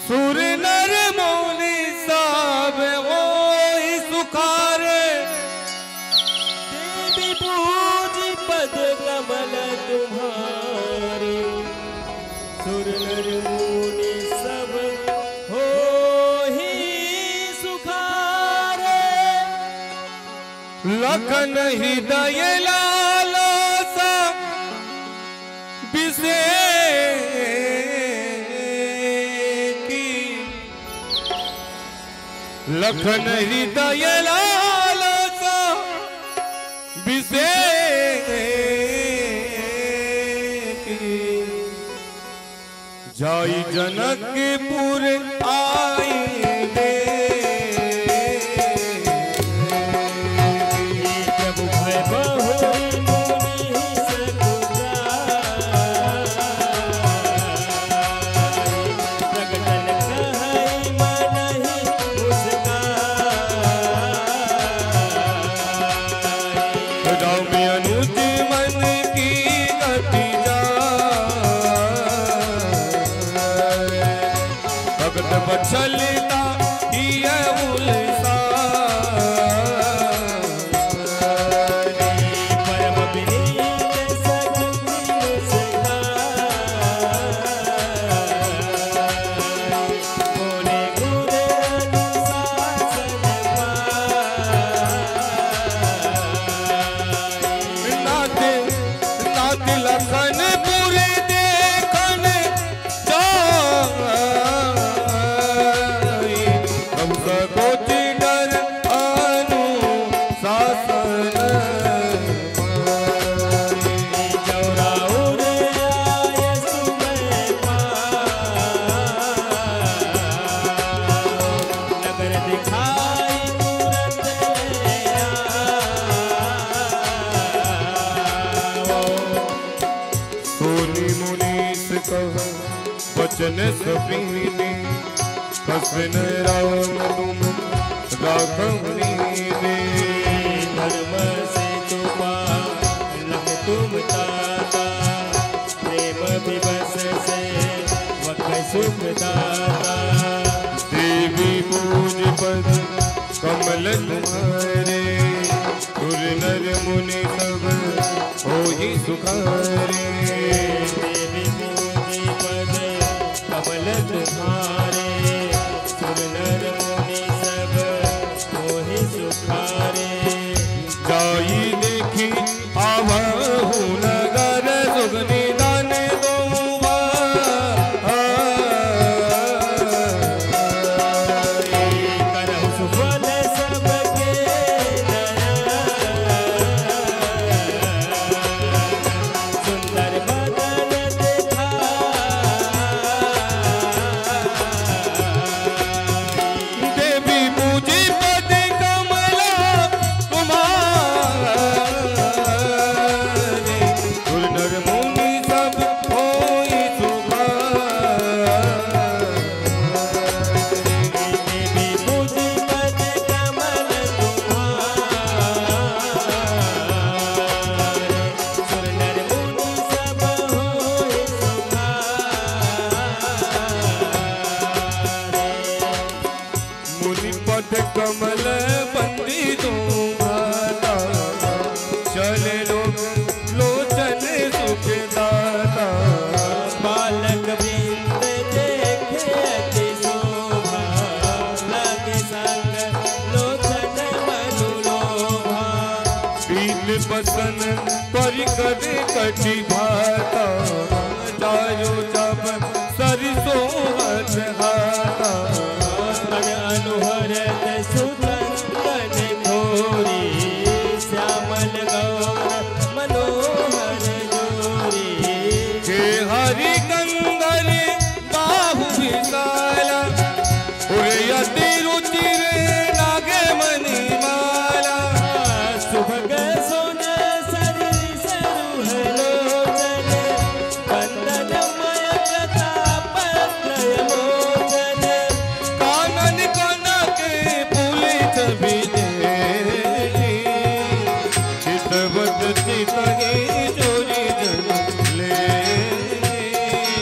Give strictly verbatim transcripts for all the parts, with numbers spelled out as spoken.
सुर नर मुनि सब होई सुखारे, देवी पूजी पद कमल तुम्हारे। सुर नर मुनि सब होई सुखारे, लखन हृदय लालो सा विषे लखन हृदय लालो सा विषे जाई जनकपुर आई दे। प्रभु भय बहुरी मुनि सकुचाई, प्रगटन कहई मनहि मुस्काई। राम अनुज मन की गति जाए, भगत बछलता हिय उलसारी। परम विनीत सगुनि मुस्काई, बोले गुर अनुशासन पाई। नाथ नाथ लखन पुर देखन जाई, हम सकोच डर अनुशासन पाई। जौराउर आय सुमय पाओ, नगर दिखाई तुरत आओ। सोनी मुनीस कह वचन सपीनी, कसन राम तुम राघवनी ने। धर्म से तुमा लग तुम ताता, प्रेम विवश से वक सुख दाता। देवी पूज पद कमल तुम्हारे, सुर नर मुनि सब होई सुखारे। देवी पूजी पद कमल तुम्हारे, सुर नर मुनि सब मोहि सुखारे। जाई देखी आवहु नगर, सुगनि दान दूबा करहु सुफल सबके दया, सुंदर बदन दिखाई। देवी पूजी पद कमला तुम्हारे, सुर नर मुनि सब होई सुखारे। देवी पूजी पद कमल तुम्हारे, सुर नर मुनि सब होई सुखारे। मुनि पद कमल बंदी तुम्हारा, चले लोग लोचन सुख दाता। बालक वृंद देखे अति शोभा, लगे संग लोचन मनुलोभा। पीत बसन परिकर कटि भाता, जायो जब सरिसो हथ हाथा। मन अनुहरत सुतंदन घोरी, श्यामल गौर मनोहर जोरी। हे हरि कंदर बाहु विशाला, उड़यति रुचिर नागे मणिमाला। सुभग सोन सरिस रुहलोचन, कंदनमय प्रतापत्रय मोचन। कानन कनक पुलित विजय, चितवत चितहि चोरी जन ले।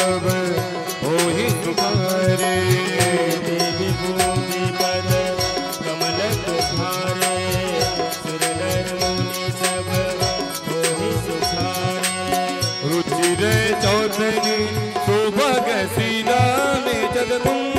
सब होहि सुखारे। देवी भूमि पद कमल तुम्हारे, सुर नर मुनि सब होहि सुखारे। रुचिर चौधरी सुभग सीना में जग तुम